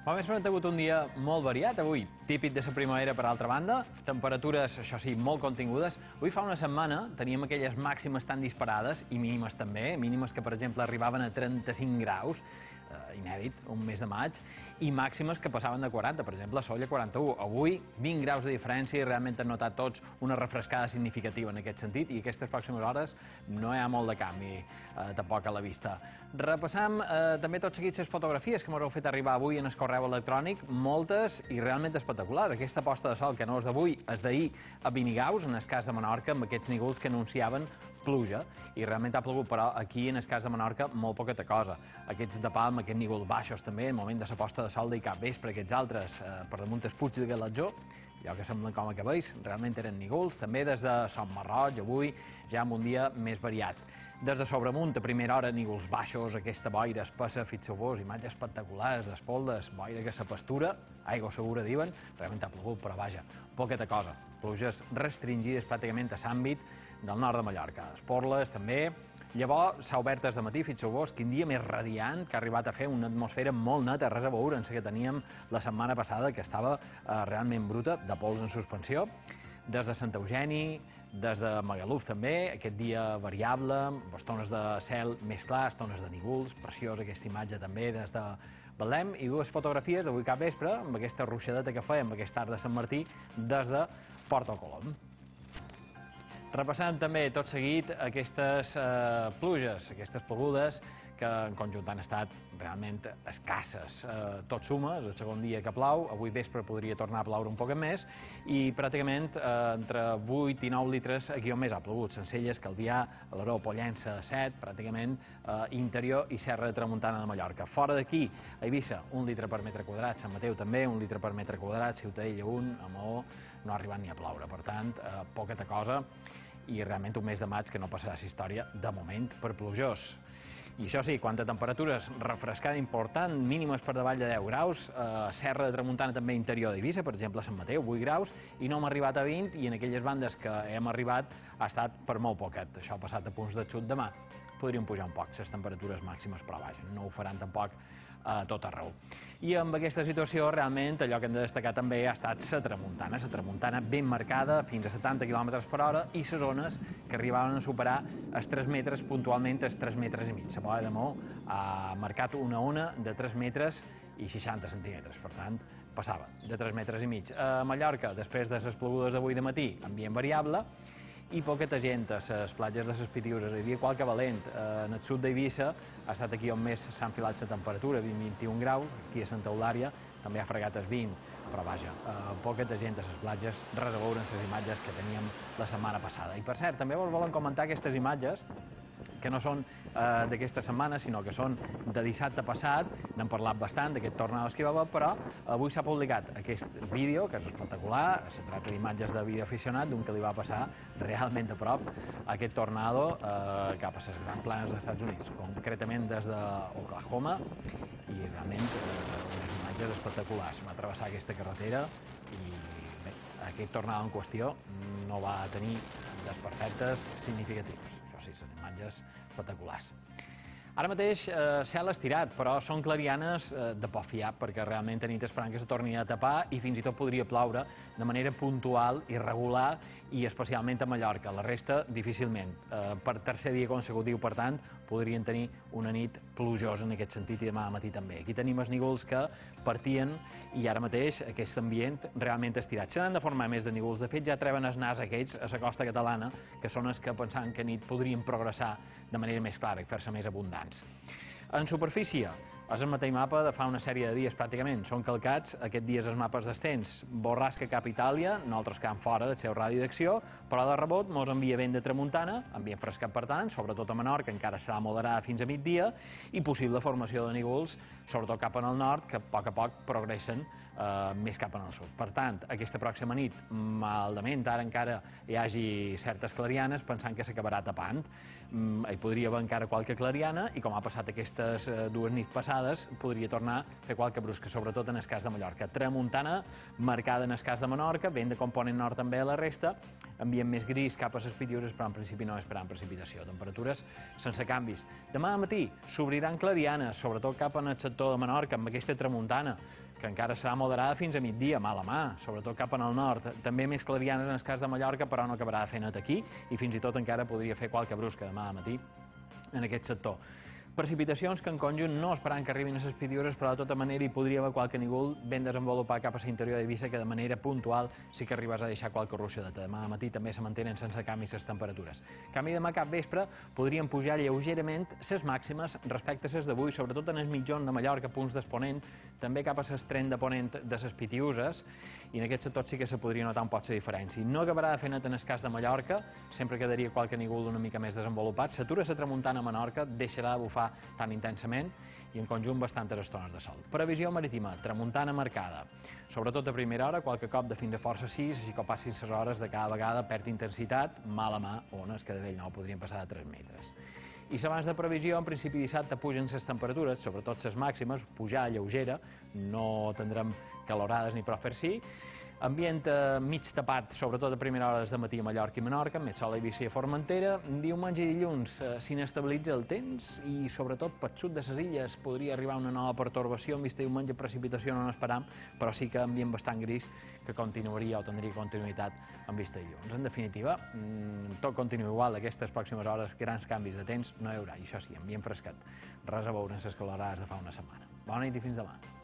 Fa més hem tingut un dia molt variat avui, típic de la primavera per altra banda, temperatures, això sí, molt contingudes. Avui fa una setmana teníem aquelles màximes tan disparades, i mínimes també, mínimes que per exemple arribaven a 35 graus, inèdit, un mes de maig, i màximes que passaven de 40, per exemple a Sóller 41. Avui 20 graus de diferència i realment han notat tots una refrescada significativa en aquest sentit, i aquestes pròximes hores no hi ha molt de canvi tampoc a la vista. Repassam també tot seguit les fotografies que m'haureu fet arribar avui en el correu electrònic, moltes i realment espectaculars. Aquesta posta de sol que no és d'avui, és d'ahir a Vinigaus, en el cas de Menorca, amb aquests nígols que anunciaven pluja, i realment ha plogut, però aquí en el cas de Menorca molt poqueta cosa. Aquests de Palma, aquests nígols baixos també, en el moment de la posta de sol d'ahir cap vespre, aquests altres per damunt el Puig de Galatzó, allò que semblen com a cabells, realment eren nígols. També des de Son Marroig, avui ja amb un dia més variat. Des de Sobremunt, a primera hora, nígols baixos, aquesta boira espessa, fixeu-vos, imatges espectaculars, d'espoldes, boira que se pastura, aigua segura, diuen, realment ha plogut, però vaja, poqueta cosa. Pluges restringides pràcticament a l'àmbit del nord de Mallorca. Esporles també. Llavors s'ha obert des de matí, fixeu-vos, quin dia més radiant, que ha arribat a fer una atmosfera molt neta, res a veure amb la que teníem la setmana passada, que estava realment bruta, de pols en suspensió. Des de Sant Eugeni, des de Magaluf també, aquest dia variable, amb estones de cel més clar, estones de nígols, preciosa aquesta imatge també des de Betlem, i dues fotografies d'avui cap vespre, amb aquesta ruixadeta que fèiem, aquest arc de Sant Martí, des de Porto Colom. Repassant també tot seguit aquestes pluges, aquestes plogudes, que en conjunt han estat realment escasses. Tot suma, és el segon dia que plou, avui vespre podria tornar a ploure un poc més, i pràcticament entre 8 i 9 litres aquí on més ha plogut. Sencelles, Calvià, Alaró, Pollença, 7, pràcticament interior i Serra de Tramuntana de Mallorca. Fora d'aquí, a Eivissa, 1 litre per metre quadrat, Sant Mateu també, 1 litre per metre quadrat, Ciutadella 1, a Maó no ha arribat ni a ploure. Per tant, poqueta cosa, i realment un mes de maig que no passarà la història, de moment, per plujós. I això sí, quant a temperatures, refrescada important, mínimes per davall de 10 graus, Serra de Tramuntana també interior d'Eivissa, per exemple a Sant Mateu, 8 graus, i no hem arribat a 20, i en aquelles bandes que hem arribat ha estat per molt poquet. Això ha passat a punts de xut demà. Podrien pujar un poc les temperatures màximes, però vaja, no ho faran tampoc a tot arreu. I amb aquesta situació, realment, allò que hem de destacar també ha estat la tramuntana ben marcada, fins a 70 km per hora, i les zones que arribaven a superar els 3 metres, puntualment els 3 metres i mig. La Bola de Maó ha marcat una ona de 3 metres i 60 centímetres, per tant, passava de 3 metres i mig. A Mallorca, després de les plogudes d'avui de matí, ambient variable, i poqueta gent a les platges de les Pitiüses. Hi havia qualque valent. En el sud d'Eivissa ha estat aquí on més s'ha enfilat la temperatura, 21 graus, aquí a Santa Eulària també ha fregat els 20, però vaja, poqueta gent a les platges, res a veure amb les imatges que teníem la setmana passada. I per cert, també vos volen comentar aquestes imatges, que no són d'aquesta setmana, sinó que són de dissabte passat. N'hem parlat bastant d'aquest tornado que hi va haver, però avui s'ha publicat aquest vídeo, que és espectacular. Se tracta d'imatges de videoaficionat, d'un que li va passar realment a prop aquest tornado cap a les grans planes dels Estats Units, concretament des d'Oklahoma, i realment unes imatges espectaculars. Va travessar aquesta carretera i bé, aquest tornado en qüestió no va tenir desperfectes significatius. Això sí, són imatges espectaculars. Ara mateix cel estirat, però són clarianes de poc fiar, perquè realment tenim esperant que se torni a tapar i fins i tot podria ploure de manera puntual, irregular, i especialment a Mallorca. La resta, difícilment. Per tercer dia consecutiu, per tant, podrien tenir una nit plujosa en aquest sentit, i demà al matí també. Aquí tenim els nígols que partien, i ara mateix aquest ambient realment estirat. Se n'han de formar més de nígols. De fet, ja treuen el nas aquells a la costa catalana, que són els que pensant que a nit podrien progressar de manera més clara i fer-se més abundants. En superfície, és el mateix mapa de fa una sèrie de dies pràcticament. Són calcats aquest dies els mapes d'estens. Borrasca cap Itàlia, nosaltres quedam fora del seu radi d'acció, però de rebot mos envia vent de tramuntana, ambient frescat per tant, sobretot a Menorca, encara serà moderada fins a migdia, i possible formació de nígols, sobretot cap en el nord, que a poc progressen més cap en el sud. Per tant, aquesta pròxima nit, maldament, ara encara hi hagi certes clarianes, pensant que s'acabarà tapant. Hi podria haver encara qualque clariana, i com ha passat aquestes dues nits passades, podria tornar a fer qualque brusca, sobretot en el cas de Mallorca. Tramuntana marcada en el cas de Menorca, vent de component nord també a la resta, ambient més gris cap a les Pitiüses, però en principi no esperant precipitació. Temperatures sense canvis. Demà al matí s'obriran clarianes, sobretot cap en el sector de Menorca, amb aquesta tramuntana, que encara serà moderada fins a migdia, mala mà, sobretot cap en el nord. També més clarianes en el cas de Mallorca, però no acabarà de fer net aquí, i fins i tot encara podria fer qualque brusca demà al matí en aquest sector. Precipitacions que en conjunt no esperant que arribin a les Pitiüses, però de tota manera hi podria haver qualque núvol ben desenvolupat cap a l'interior d'Eivissa que de manera puntual sí que arribes a deixar qualque ruixadeta. Demà al matí també se mantenen sense canvis les temperatures. Canvi demà cap vespre podrien pujar lleugerament les màximes respecte a les d'avui, sobretot en el mitjon de Mallorca, punts d'exponent, també cap a l'estret de ponent de les Pitiüses, i en aquest sector sí que se podria notar un poc la diferència. No acabarà de fer net en el cas de Mallorca, sempre quedaria qualque núvol una mica més desenvolupat. S'atura la tramuntana a Menorca, deixarà de bufar tan intensament i en conjunt bastantes estones de sol. Previsió marítima, tramuntana marcada. Sobretot a primera hora, qualque cop de fins a força 6, així que passin les hores de cada vegada perd intensitat, mala mà, ones que de vell nou podrien passar de 3 metres. I abans de previsió, en principi dissabte pugen les temperatures, sobretot les màximes, pujar lleugera, no tindrem calorades ni prou per si. Ambient mig tapat, sobretot a primera hora de matí a Mallorca i Menorca, amb més sol a Eivissa i a Formentera. Diumenge i dilluns s'inestabilitza el temps i sobretot pel sud de les illes podria arribar una nova pertorbació. En vista diumenge precipitació no n'esperam, però sí que ambient bastant gris que continuaria o tindria continuïtat en vista dilluns. En definitiva, tot continua igual. Aquestes pròximes hores grans canvis de temps no hi haurà. I això sí, ambient fresquet. Res a veure amb les calorades de fa una setmana. Bona nit i fins demà.